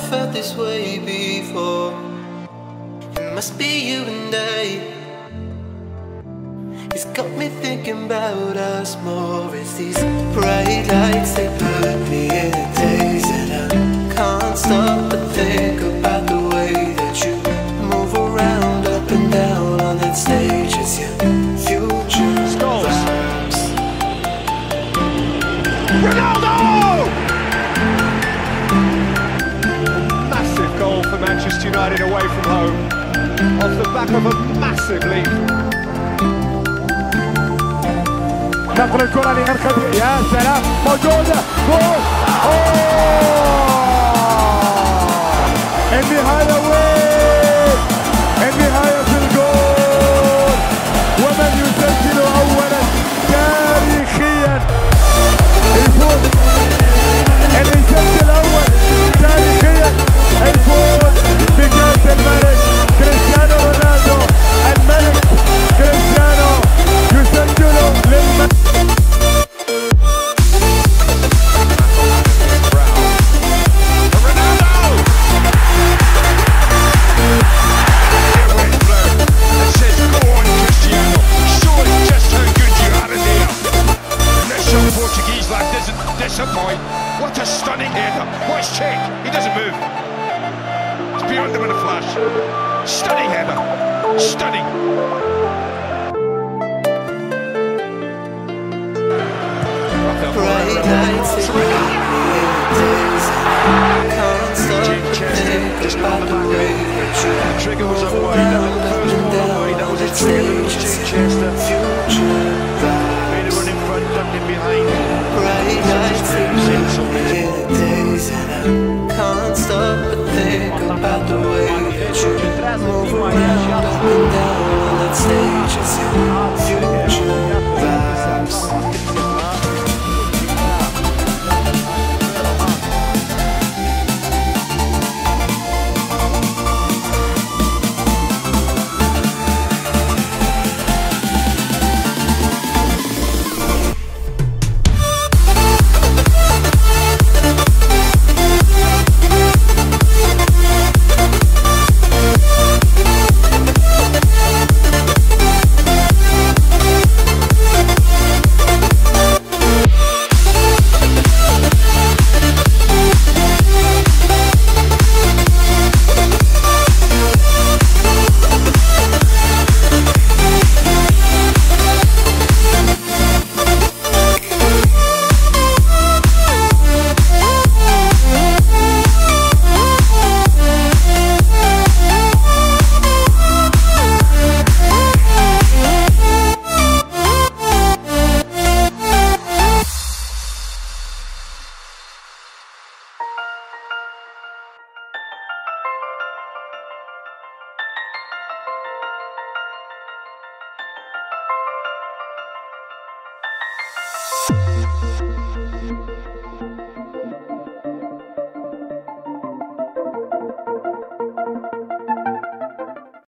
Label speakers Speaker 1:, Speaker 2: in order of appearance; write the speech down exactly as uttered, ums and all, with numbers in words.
Speaker 1: felt this way before. It must be you and I. It's got me thinking about us more. It's these bright lights that put me in a daze, and I can't stop but think about the way that you move around up and down on that stage. It's your future vibes.
Speaker 2: Ronaldo! Massive goal for Manchester United away from home, off the back of a massive lead.
Speaker 3: نقل الكرة لغرقدي، يا سلام موجودة جول. النهاية وين؟ النهاية في الجول، ومن يسجل أولا تاريخيا الفوز، اللي يسجل أول تاريخيا الفوز بكأس الملك كريستيانو رونالدو. الملك كريستيانو يسجل للملك.
Speaker 2: What a stunning header! Watch check. He doesn't move. It's beyond him in a flash. Stunning header. Stunning.
Speaker 1: Bright lights that make me in a daze. Can't stop but think about the way that you
Speaker 2: Trigger was up
Speaker 1: move
Speaker 2: wide. That was
Speaker 1: around
Speaker 2: the
Speaker 1: up
Speaker 2: first
Speaker 1: and
Speaker 2: one
Speaker 1: down
Speaker 2: away. That
Speaker 1: on
Speaker 2: was
Speaker 1: that
Speaker 2: his trigger. That was
Speaker 1: stage.
Speaker 2: Chester.
Speaker 1: Future
Speaker 2: Made a
Speaker 1: vibes.
Speaker 2: run in front, ducked in behind.
Speaker 1: Bright lights that make me in a daze, and I can't stop but think about the way that you move around up and down on that stage. It's your future.